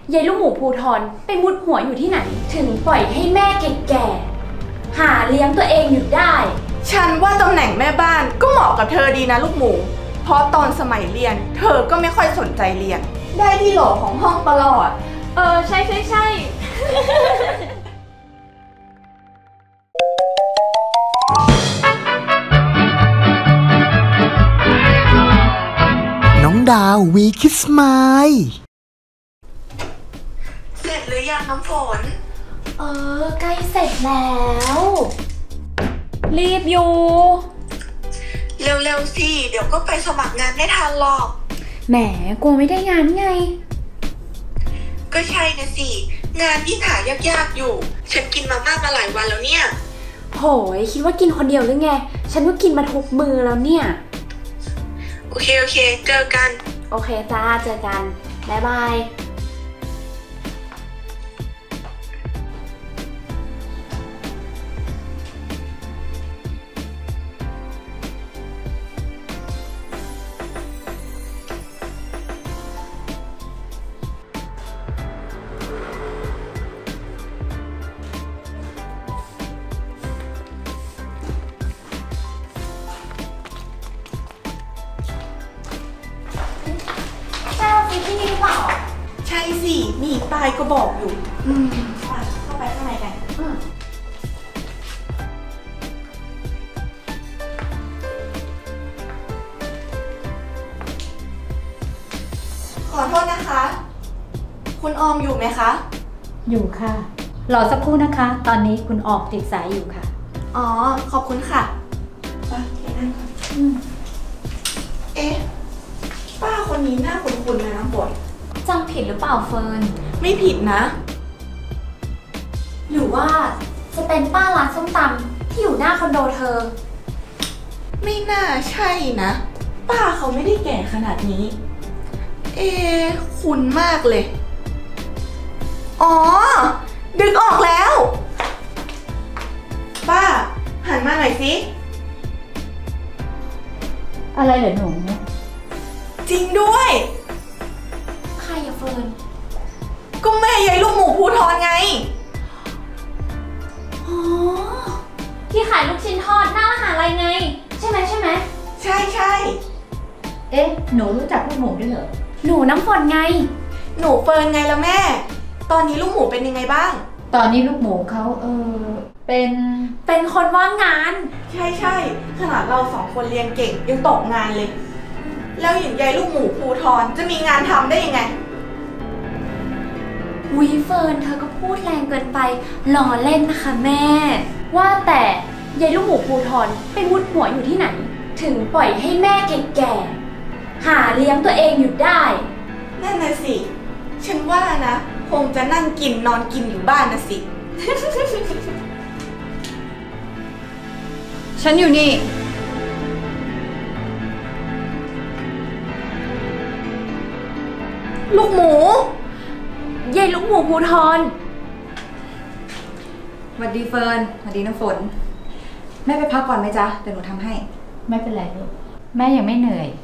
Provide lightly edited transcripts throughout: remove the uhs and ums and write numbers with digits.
ยายลูกหมูภูทรไปมุดหัวอยู่ที่ไหนถึงปล่อยให้แม่แก่ๆหาเลี้ยงตัวเองอยู่ได้ฉันว่าตำแหน่งแม่บ้านก็เหมาะกับเธอดีนะลูกหมูเพราะตอนสมัยเรียนเธอก็ไม่ค่อยสนใจเรียนได้ที่โหลของห้องตลอดใช่น้องดาววีคิสไมล์เสร็จหรือยังน้ำฝนใกล้เสร็จแล้วรีบอยู่เร็วๆสิเดี๋ยวก็ไปสมัครงานไม่ทันหรอกแหมกลัวไม่ได้งานไงก็ใช่นะสิงานยิ่งหายากๆอยู่ฉันกินมาม่ามาหลายวันแล้วเนี่ยโหยคิดว่ากินคนเดียวหรือไงฉันก็กินมาทุกมื้อแล้วเนี่ยโอเคเจอกันโอเคจ้าเจอกันบ๊ายบายที่นี่หรือเปล่าใช่สิมีป้ายก็บอกอยู่เข้าไปข้างในกันขอโทษนะคะคุณออมอยู่ไหมคะอยู่ค่ะรอสักครู่นะคะตอนนี้คุณออกติดสายอยู่ค่ะอ๋อขอบคุณค่ะโอเคนั่งก่อนเอ๊ะป้าคนนี้หน้าคุ้นๆนะน้ำฝนจำผิดหรือเปล่าเฟิร์นไม่ผิดนะหรือว่าจะเป็นป้าร้านส้มตำที่อยู่หน้าคอนโดเธอไม่น่าใช่นะป้าเขาไม่ได้แก่ขนาดนี้คุ้นมากเลยอ๋อดึกออกแล้วป้าหันมาหน่อยสิอะไรเหรอหนูจริงด้วยใครอะเฟิร์นก็แม่ยายลูกหมูภูทรไงอ๋อที่ขายลูกชิ้นทอดหน้ามหาลัยไงใช่ไหมใช่เอ๊ะหนูรู้จักลูกหมูด้วยเหรอหนูน้ำฝนไงหนูเฟิร์นไงล่ะแม่ตอนนี้ลูกหมูเป็นยังไงบ้างตอนนี้ลูกหมูเขาเป็นคนว่างงานใช่ขนาดเราสองคนเรียนเก่งยังตกงานเลยแล้วอย่างยายลูกหมูภูทรจะมีงานทำได้ยังไงวิเฟิร์นเธอก็พูดแรงเกินไปล้อเล่นนะคะแม่ว่าแต่ยายลูกหมูภูทรไปมุดหัวอยู่ที่ไหนถึงปล่อยให้แม่แก่ๆหาเลี้ยงตัวเองอยู่ได้นั่นน่ะสิฉันว่านะคงจะนั่งกินนอนกินอยู่บ้านนะสิฉันอยู่นี่ลูกหมูยายลูกหมูภูทรสวัสดีเฟิร์นสวัสดีน้ำฝนแม่ไปพักก่อนไหมจ๊ะเดี๋ยวหนูทำให้ไม่เป็นไรลูกแม่ยังไม่เหนื่อย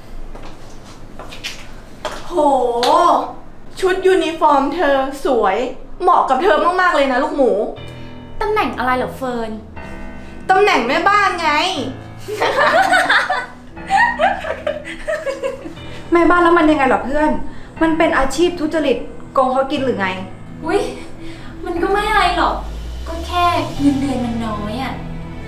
โหชุดยูนิฟอร์มเธอสวยเหมาะกับเธอมากๆเลยนะลูกหมูตำแหน่งอะไรเหรอเฟิร์นตำแหน่งแม่บ้านไงแม่บ้านแล้วมันยังไงหรอเพื่อนมันเป็นอาชีพทุจริตโกงเขากินหรือไงอุ๊ยมันก็ไม่อะไรหรอกก็แค่เงินเดือนมันน้อยอะ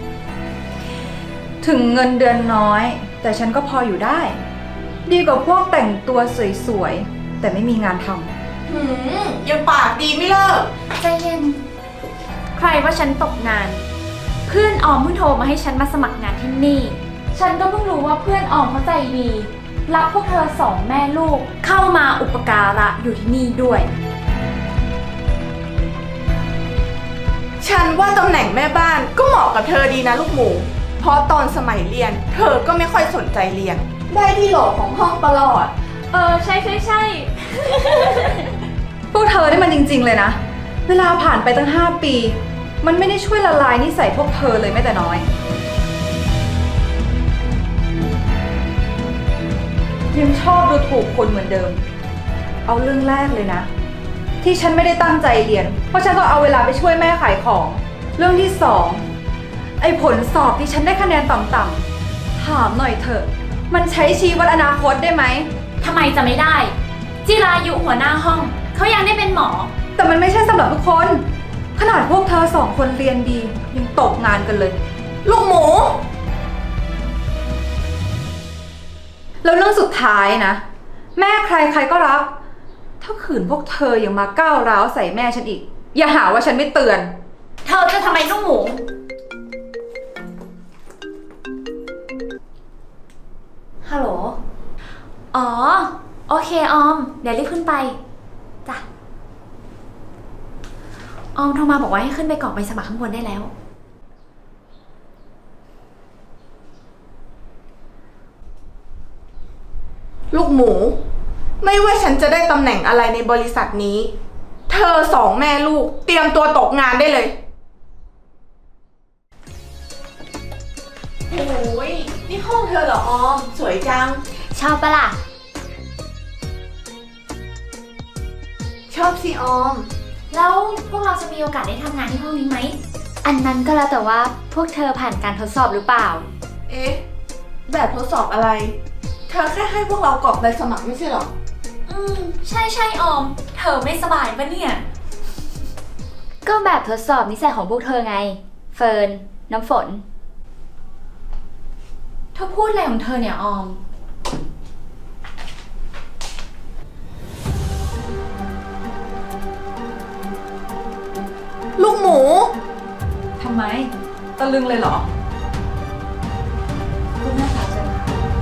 ถึงเงินเดือนน้อยแต่ฉันก็พออยู่ได้ดีกว่าพวกแต่งตัวสวยๆแต่ไม่มีงานทำยังปากดีไม่เลิกใจเย็นใครว่าฉันตกงานเพื่อนออมเพิ่งโทรมาให้ฉันมาสมัครงานที่นี่ฉันก็เพิ่งรู้ว่าเพื่อนออมเขาใจดีรับพวกเธอสองแม่ลูกเข้ามาอุปการะอยู่ที่นี่ด้วยฉันว่าตำแหน่งแม่บ้านก็เหมาะกับเธอดีนะลูกหมูเพราะตอนสมัยเรียนเธอก็ไม่ค่อยสนใจเรียนได้ที่โหลของห้องตลอดใช่พวกเธอได้มันจริงๆเลยนะเวลาผ่านไปตั้ง5 ปีมันไม่ได้ช่วยละลายนิสัยพวกเธอเลยแม้แต่น้อยยังชอบดูถูกคนเหมือนเดิมเอาเรื่องแรกเลยนะที่ฉันไม่ได้ตั้งใจเรียนเพราะฉันต้องเอาเวลาไปช่วยแม่ขายของ เรื่องที่สองไอ้ผลสอบที่ฉันได้คะแนนต่ำๆถามหน่อยเถอะมันใช้ชี้วัดอนาคตได้ไหมทำไมจะไม่ได้ จิรายุหัวหน้าห้องเขายังได้เป็นหมอแต่มันไม่ใช่สำหรับทุกคนขนาดพวกเธอ2 คนเรียนดียังตกงานกันเลยลูกหมูแล้วเรื่องสุดท้ายนะแม่ใครใครก็รักถ้าขืนพวกเธอยังมาก้าวร้าวใส่แม่ฉันอีกอย่าหาว่าฉันไม่เตือนเธอจะทำไมลูกหมูฮัลโหลอ๋อโอเคออมเดี๋ยวรีบขึ้นไปจ้ะออมโทรมาบอกว่าให้ขึ้นไปกรอกใบสมัครข้างบนได้แล้วลูกหมูไม่ว่าฉันจะได้ตำแหน่งอะไรในบริษัทนี้เธอ2 แม่ลูกเตรียมตัวตกงานได้เลยโอ้ยนี่ห้องเธอเหรอออมสวยจังชอบปะล่ะชอบสิออมแล้วพวกเราจะมีโอกาสได้ทำงานที่ห้องนี้ไหมอันนั้นก็แล้วแต่ว่าพวกเธอผ่านการทดสอบหรือเปล่าเอ๊ะแบบทดสอบอะไรเธอแค่ให้พวกเรากรอกใบสมัครไม่ใช่หรอใช่ออมเธอไม่สบายปะเนี่ยก็แบบทดสอบนิสัยของพวกเธอไงเฟิร์นน้ำฝนเธอพูดอะไรของเธอเนี่ยออมลูกหมูทำไมตะลึงเลยเหรอคุณแม่คะเชิญ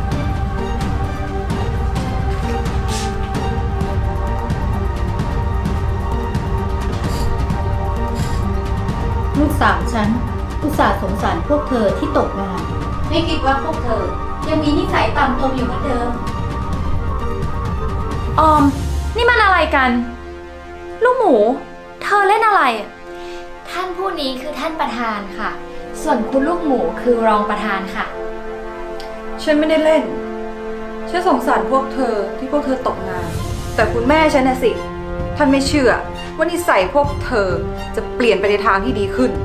ลูกสาวฉันอุตส่าห์สงสารพวกเธอที่ตกงานไม่คิดว่าพวกเธอยังมีนิสัยต่ำตมอยู่เหมือนเดิมออมนี่มันอะไรกันลูกหมูเธอเล่นอะไรท่านผู้นี้คือท่านประธานค่ะส่วนคุณลูกหมูคือรองประธานค่ะฉันไม่ได้เล่นฉันสงสารพวกเธอที่พวกเธอตกงานแต่คุณแม่ฉันน่ะสิท่านไม่เชื่อว่านิสัยพวกเธอจะเปลี่ยนไปในทางที่ดีขึ้น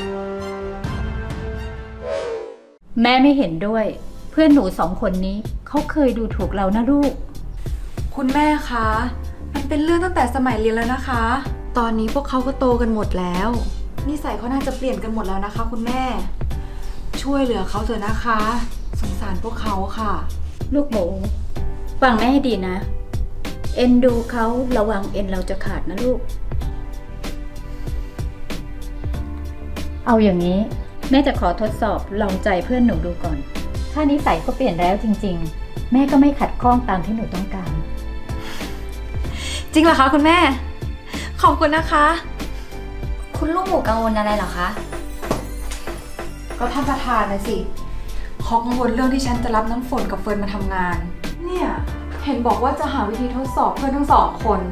แม่ไม่เห็นด้วยเพื่อนหนู2 คนนี้เขาเคยดูถูกเรานะลูกคุณแม่คะมันเป็นเรื่องตั้งแต่สมัยเรียนแล้วนะคะตอนนี้พวกเขาก็โตกันหมดแล้วนิสัยเขาน่าจะเปลี่ยนกันหมดแล้วนะคะคุณแม่ช่วยเหลือเขาเถอะนะคะสงสารพวกเขาค่ะลูกหมูฟังแม่ให้ดีนะเอ็นดูเขาระวังเอ็นเราจะขาดนะลูกเอาอย่างนี้แม่จะขอทดสอบลองใจเพื่อนหนูดูก่อนถ้านิสัยเขาเปลี่ยนแล้วจริงๆแม่ก็ไม่ขัดข้องตามที่หนูต้องการจริงเหรอคะคุณแม่ขอบคุณนะคะคุณลูกหมูกังวลอะไรเหรอคะก็ท่านประธานนะสิเขากังวลเรื่องที่ฉันจะรับน้ำฝนกับเฟิร์นมาทำงานเนี่ยเห็นบอกว่าจะหาวิธีทดสอบเพื่อนทั้ง2 คน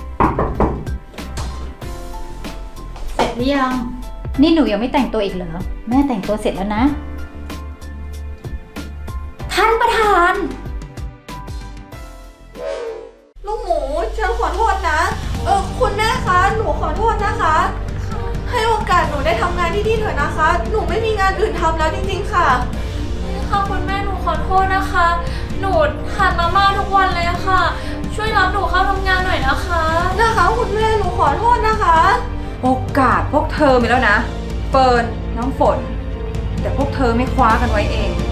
เสร็จหรือยังนี่หนูยังไม่แต่งตัวอีกเหรอแม่แต่งตัวเสร็จแล้วนะท่านประธานลูกหมูฉันขอโทษนะคุณแม่คะหนูขอโทษนะคะให้โอกาสหนูได้ทำงานที่นี่เถอะนะคะหนูไม่มีงานอื่นทำแล้วจริงๆค่ะค่ะคุณแม่หนูขอโทษนะคะหนูทานมาม่าทุกวันเลยค่ะช่วยรับหนูเข้าทำงานหน่อยนะคะคุณแม่หนูขอโทษนะคะโอกาสพวกเธอมีแล้วนะเฟิร์นน้ำฝนแต่พวกเธอไม่คว้ากันไว้เอง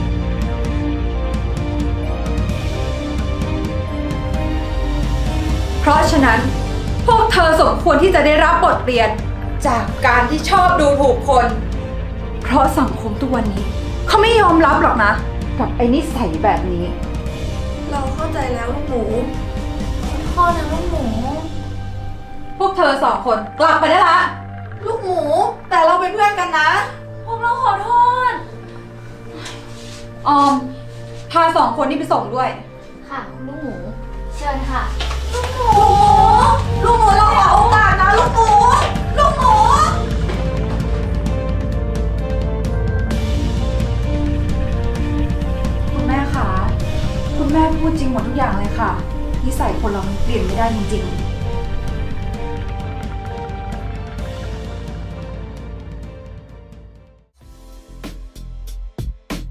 เพราะฉะนั้นพวกเธอสมควรที่จะได้รับบทเรียนจากการที่ชอบดูถูกคนเพราะสังคมทุกวันนี้เขาไม่ยอมรับหรอกนะกับไอ้นิสัยแบบนี้เราเข้าใจแล้วลูกหมูขอโทษนะลูกหมูพวกเธอ2 คนกลับไปได้ละลูกหมูแต่เราเป็นเพื่อนกันนะพวกเราขอโทษออมพา2 คนนี้ไปส่งด้วยค่ะคุณลูกหมูเชิญค่ะลูกหมูเราขอโอกาสนะลูกหมูคุณแม่คะคุณแม่พูดจริงหมดทุกอย่างเลยค่ะนิสัยคนเรามันเปลี่ยนไม่ได้จริงๆ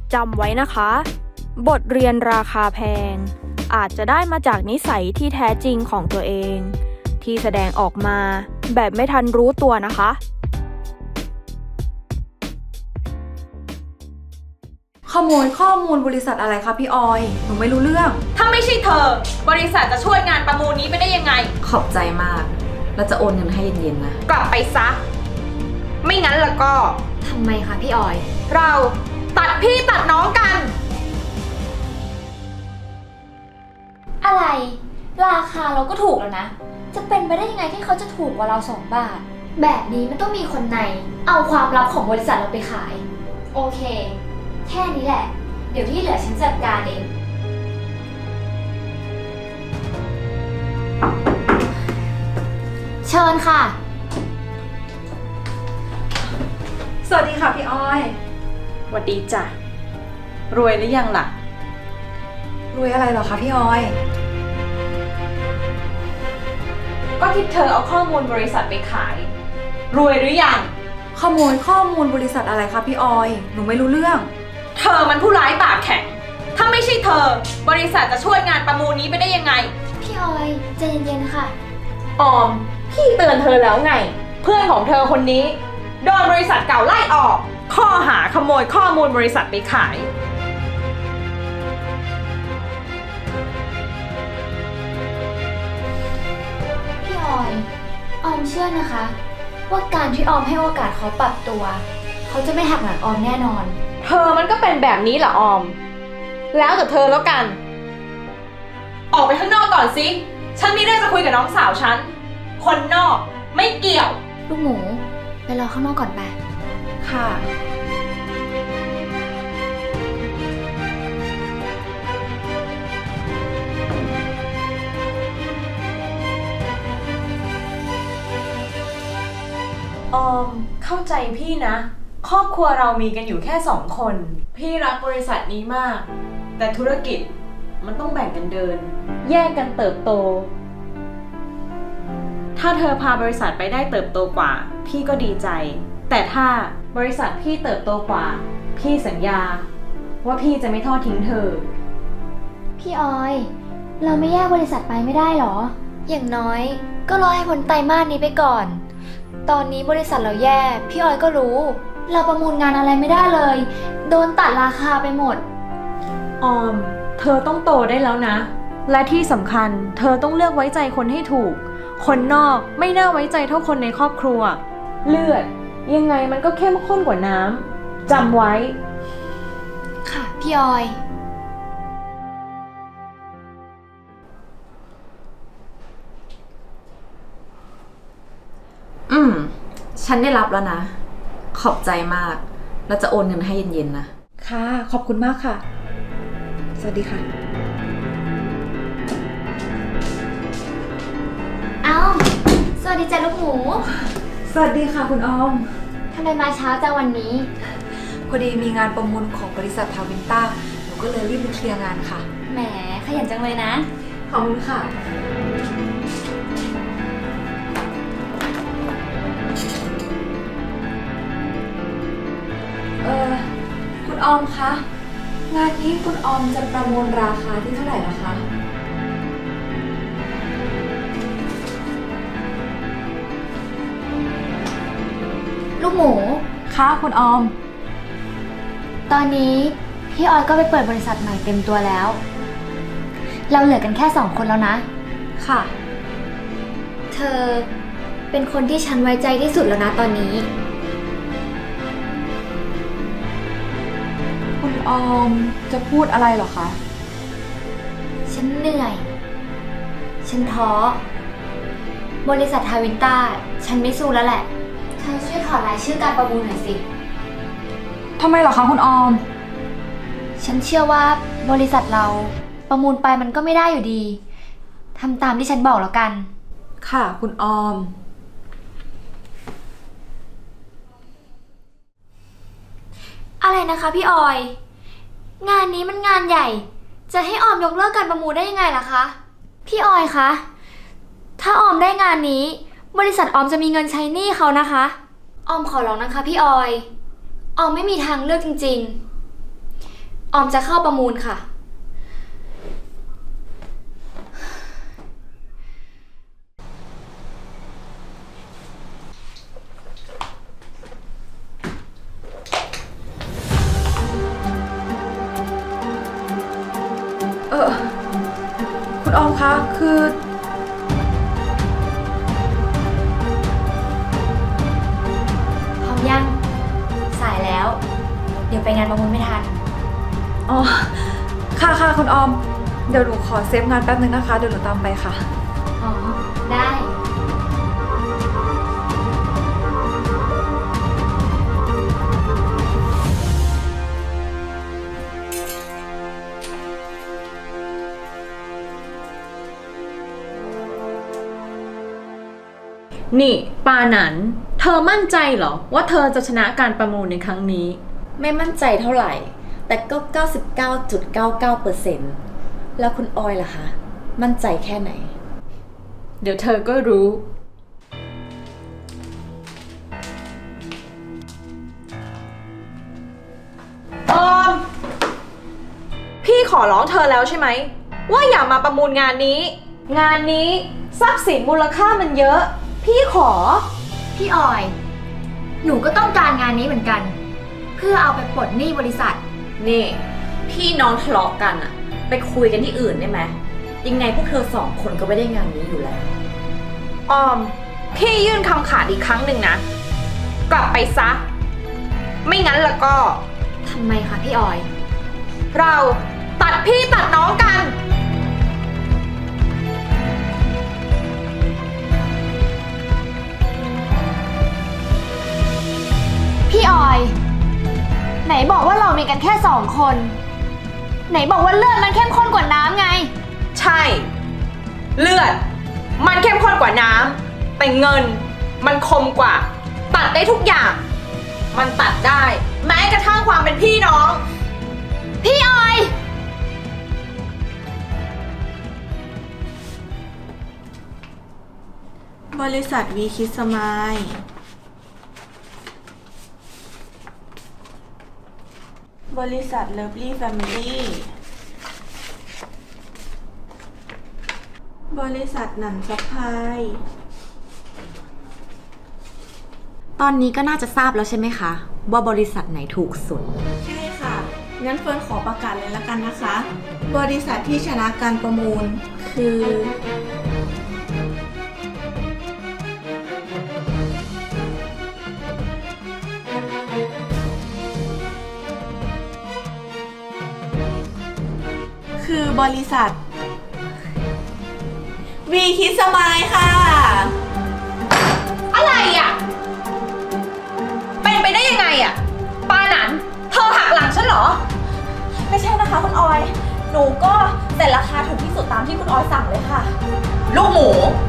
จำไว้นะคะ บทเรียนราคาแพงอาจจะได้มาจากนิสัยที่แท้จริงของตัวเองที่แสดงออกมาแบบไม่ทันรู้ตัวนะคะขโมยข้อมูลบริษัทอะไรคะพี่ออย หนูไม่รู้เรื่องถ้าไม่ใช่เธอบริษัทจะช่วยงานประมูลนี้ไปได้ยังไงขอบใจมาก แล้วจะโอนเงินให้เย็นๆนะกลับไปซะ ไม่งั้นแล้วก็ทำไมคะพี่ออยเราตัดพี่ตัดน้องกันอะไร ราคาเราก็ถูกแล้วนะ จะเป็นไปได้ยังไงที่เขาจะถูกกว่าเรา2 บาท แบบนี้มันต้องมีคนในเอาความลับของบริษัทเราไปขาย โอเค แค่นี้แหละ เดี๋ยวที่เหลือฉันจัดการเอง เชิญค่ะสวัสดีค่ะพี่ออยหวัดดีจ้ะ รวยหรือยังล่ะรวยอะไรเหรอคะพี่ออยก็ที่เธอเอาข้อมูลบริษัทไปขาย รวยหรือยังขโมยข้อมูลบริษัทอะไรคะพี่ออย หนูไม่รู้เรื่องเธอมันผู้ร้ายปากแข็ง ถ้าไม่ใช่เธอบริษัทจะช่วยงานประมูลนี้ไปได้ยังไงพี่ออยใจเย็นๆค่ะออม พี่เตือนเธอแล้วไง เพื่อนของเธอคนนี้โดนบริษัทเก่าไล่ออก ข้อหาขโมยข้อมูลบริษัทไปขายพี่ออย ออมเชื่อนะคะ ว่าการที่ออมให้โอกาสเขาปรับตัว เขาจะไม่หักหลังออมแน่นอนเธอมันก็เป็นแบบนี้เหรอออม แล้วแต่เธอแล้วกัน ออกไปข้างนอกก่อนสิ ฉันมีเรื่องจะคุยกับน้องสาวฉัน คนนอกไม่เกี่ยวลูกหมู ไปรอข้างนอกก่อนไปค่ะออมเข้าใจพี่นะ ครอบครัวเรามีกันอยู่แค่2 คน พี่รักบริษัทนี้มาก แต่ธุรกิจมันต้องแบ่งกันเดิน แยกกันเติบโต ถ้าเธอพาบริษัทไปได้เติบโตกว่า พี่ก็ดีใจ แต่ถ้าบริษัทพี่เติบโตกว่า พี่สัญญาว่าพี่จะไม่ทอดทิ้งเธอพี่ออย เราไม่แยกบริษัทไปไม่ได้หรอ อย่างน้อยก็รอให้พ้นไตรมาสนี้ไปก่อน ตอนนี้บริษัทเราแย่ พี่ออยก็รู้ เราประมูลงานอะไรไม่ได้เลย โดนตัดราคาไปหมดออม เธอต้องโตได้แล้วนะ และที่สำคัญ เธอต้องเลือกไว้ใจคนให้ถูก คนนอกไม่น่าไว้ใจเท่าคนในครอบครัว เลือดยังไงมันก็เข้มข้นกว่าน้ำจำไว้ค่ะ พี่ออยฉันได้รับแล้วนะ ขอบใจมาก แล้วจะโอนเงินให้เย็นๆนะค่ะ ขอบคุณมากค่ะ สวัสดีค่ะเอ้า สวัสดีจ้ะลูกหมูสวัสดีค่ะคุณออมทำไมมาเช้าจังวันนี้พอดีมีงานประมูลของบริษัททาวินต้า หนูก็เลยรีบไปเคลียร์งานค่ะแหม ขยันจังเลยนะขอบคุณค่ะ คุณออมคะ งานนี้คุณออมจะประมูลราคาที่เท่าไหร่นะคะลูกหมูค่ะคุณออมตอนนี้พี่ออยก็ไปเปิดบริษัทใหม่เต็มตัวแล้ว เราเหลือกันแค่2 คนแล้วนะค่ะเธอเป็นคนที่ฉันไว้ใจที่สุดแล้วนะตอนนี้คุณออมจะพูดอะไรเหรอคะฉันเหนื่อย ฉันท้อ บริษัททาวินต้า ฉันไม่สู้แล้วแหละ เธอช่วยถอดรายชื่อการประมูลหน่อยสิทำไมเหรอคะคุณออมฉันเชื่อว่าบริษัทเราประมูลไปมันก็ไม่ได้อยู่ดี ทำตามที่ฉันบอกแล้วกันค่ะคุณออมอะไรนะคะพี่ออย งานนี้มันงานใหญ่ จะให้ออมยกเลิกการประมูลได้ยังไงล่ะคะ พี่ออยคะ ถ้าออมได้งานนี้ บริษัทออมจะมีเงินใช้หนี้เขานะคะ ออมขอร้องนะคะพี่ออย ออมไม่มีทางเลือกจริงออมจะเข้าประมูลค่ะคุณออมคะคือพร้อมยัง สายแล้ว เดี๋ยวไปงานประมูลไม่ทันอ๋อ ค่ะคุณออม เดี๋ยวหนูขอเซฟงานแป๊บนึงนะคะ เดี๋ยวหนูตามไปค่ะอ๋อ ได้นี่ปาหนันเธอมั่นใจเหรอว่าเธอจะชนะการประมูลในครั้งนี้ไม่มั่นใจเท่าไหร่ แต่ก็ 99.99% แล้วคุณออยล่ะคะ มั่นใจแค่ไหนเดี๋ยวเธอก็รู้ออมพี่ขอร้องเธอแล้วใช่ไหมว่าอย่ามาประมูลงานนี้ทรัพย์สินมูลค่ามันเยอะ พี่ขอพี่ออย หนูก็ต้องการงานนี้เหมือนกัน เพื่อเอาไปปลดหนี้บริษัทนี่พี่น้องทะเลาะกันอะไปคุยกันที่อื่นได้ไหมยังไงพวกเธอ2 คนก็ไม่ได้งานนี้อยู่แล้วออมพี่ยื่นคำขาดอีกครั้งหนึ่งนะกลับไปซะไม่งั้นแล้วก็ทำไมคะพี่ออยเราตัดพี่ตัดน้องกันพี่ออย ไหนบอกว่าเรามีกันแค่2 คน ไหนบอกว่าเลือดมันเข้มข้นกว่าน้ำไงใช่ เลือดมันเข้มข้นกว่าน้ำแต่เงินมันคมกว่าตัดได้ทุกอย่าง มันตัดได้แม้กระทั่งความเป็นพี่น้องพี่ออยบริษัทวีคิดสมายบริษัทเลิฟลี่แฟมิลี่บริษัทหนันซัพพลายตอนนี้ก็น่าจะทราบแล้วใช่ไหมคะ ว่าบริษัทไหนถูกสุดใช่ค่ะ งั้นเฟิร์นขอประกาศเลยละกันนะคะ บริษัทที่ชนะการประมูลคือ บริษัทวีคิดสมายค่ะอะไรอ่ะเป็นไปได้ยังไงอ่ะปาหนันเธอหักหลังฉันเหรอไม่ใช่นะคะคุณออย หนูก็แต่ราคาถูกที่สุดตามที่คุณออยสั่งเลยค่ะลูกหมู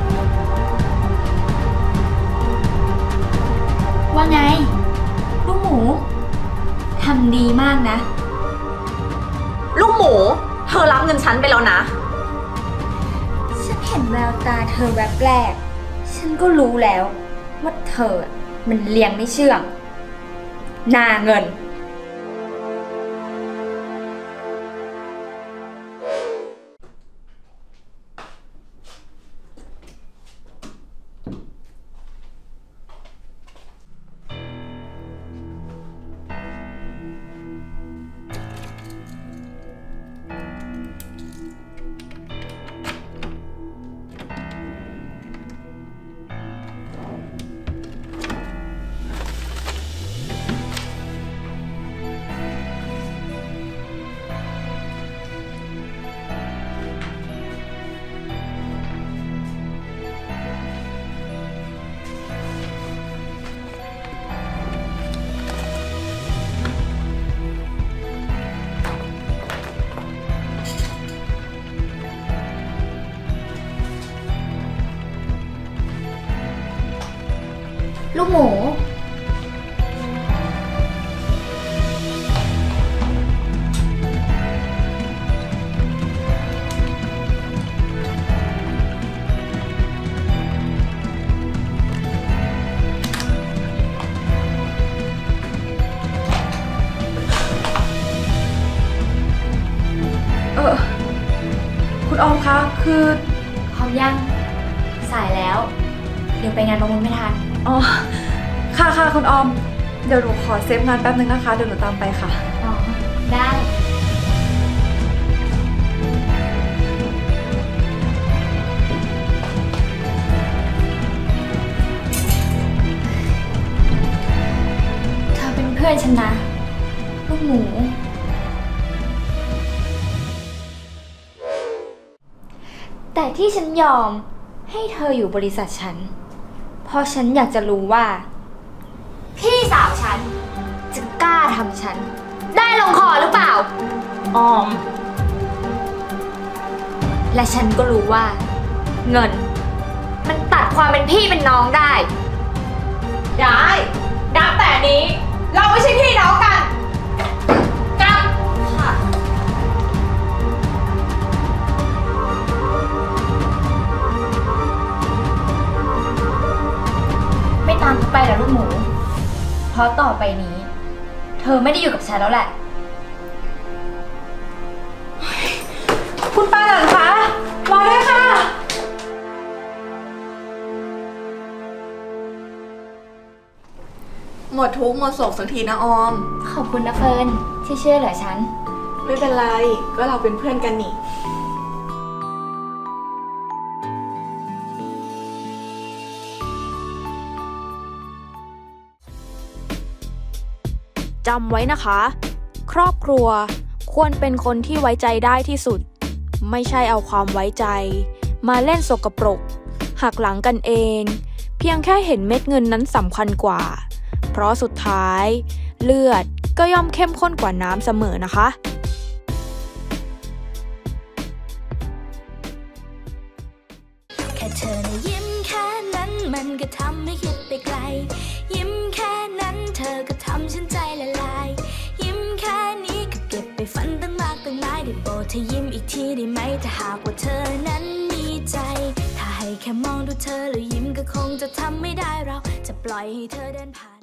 ว่าไง ลูกหมู ทำดีมากนะลูกหมูเธอรับเงินฉันไปแล้วนะฉันเห็นแววตาเธอแวบแรก ฉันก็รู้แล้วว่าเธอมันเลี้ยงไม่เชื่องหน้าเงิน ลูกหมูบคือพร้อมยังสายแล้ว เดี๋ยวไปงานประมูลไม่ทันอ๋อค่ะคุณออม เดี๋ยวหนูขอเซฟงานแป๊บนึงนะคะ เดี๋ยวหนูตามไปค่ะอ๋อ ได้ เธอเป็นเพื่อนฉันนะ ลูกหมู แต่ที่ฉันยอมให้เธออยู่บริษัทฉัน เพราะฉันอยากจะรู้ว่า พี่สาวฉันจะกล้าทำฉัน ได้ลงคอหรือเปล่าออมและฉันก็รู้ว่า เงิน มันตัดความเป็นพี่เป็นน้องได้ได้นับแต่นี้เราไม่ใช่พี่น้องกันกลับค่ะไม่ตามไปเหรอลูกหมู เพราะต่อไปนี้ เธอไม่ได้อยู่กับฉันแล้วแหละคุณปาหลังคะรอด้วยค่ะหมดทุกข์หมดโศกสักทีนะออมขอบคุณนะเฟิร์นที่ช่วยเหลือฉันไม่เป็นไร ก็เราเป็นเพื่อนกันนี่จำไว้นะคะ ครอบครัวควรเป็นคนที่ไว้ใจได้ที่สุด ไม่ใช่เอาความไว้ใจมาเล่นสกปรกหักหลังกันเองเพียงแค่เห็นเม็ดเงินนั้นสำคัญกว่าเพราะสุดท้ายเลือดก็ย่อมเข้มข้นกว่าน้ำเสมอนะคะแค่เธอนะยิ้มแค่นั้นมันก็ทำให้คิดไปไกลยิ้มแค่นั้นเธอก็ทำฉันใจละลายยิ้มแค่นี้ก็เก็บไปฝันตั้งมากตั้งหลายได้โปรดเธอยิ้มอีกทีได้ไหมถ้าหากว่าเธอนั้นมีใจถ้าให้แค่มองดูเธอแล้วยิ้มก็คงจะทำไม่ได้เราจะปล่อยให้เธอเดินผ่าน